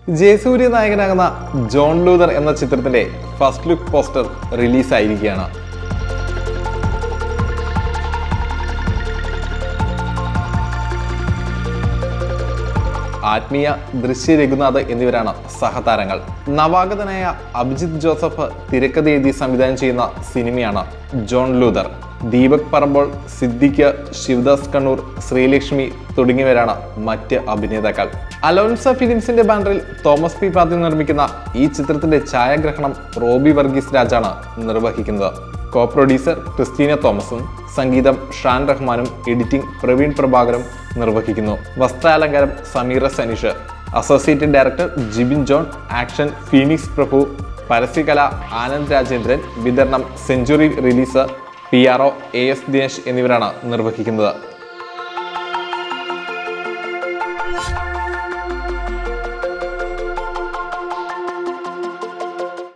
ജയസൂര്യ നായകനാകുന്ന John Luther എന്ന ചിത്രത്തിന്റെ ഫസ്റ്റ് ലുക്ക് പോസ്റ്റർ റിലീസായിരിക്കുകയാണ്. ആത്മീയ, ദൃശ്യ രഘുനാഥ് എന്നിവരാണ് സഹതാരങ്ങൾ. നവാഗതനായ അഭിജിത്ത് ജോസഫ് തിരക്കഥ എഴുതി സംവിധാനം ചെയ്യുന്ന സിനിമയാണ് ജോൺ ലൂതർ. ദീപക് പറമ്പോൾ, സിദ്ദിഖ്, ശിവദാസ് കണ്ണൂർ, ശ്രീലക്ഷ്മി തുടങ്ങിയവരാണ് മറ്റ് അഭിനേതാക്കൾ. അലോൻസ ഫിലിംസിന്റെ ബാനറിൽ തോമസ് പി പാത്തി നിർമ്മിക്കുന്ന ഈ ചിത്രത്തിന്റെ ഛായാഗ്രഹണം റോബി വർഗീസ് രാജാണ് നിർവഹിക്കുന്നത്. കോ പ്രൊഡ്യൂസർ ക്രിസ്റ്റീന തോമസും, സംഗീതം ഷാൻ റഹ്മാനും, എഡിറ്റിംഗ് പ്രവീൺ പ്രഭാകരും നിർവഹിക്കുന്നു. വസ്ത്രാലങ്കാരം Sameera Saneesh, associate director Jibin John, action Phoenix Prabhu, പരസ്യകല ആനന്ദ് രാജേന്ദ്രൻ, വിതരണം century release, PRO AS Dinesh എന്നിവരാണ് നിർവഹിക്കുന്നത്.